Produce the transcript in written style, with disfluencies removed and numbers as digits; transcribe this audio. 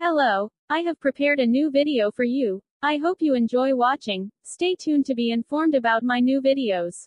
Hello, I have prepared a new video for you. I hope you enjoy watching. Stay tuned to be informed about my new videos.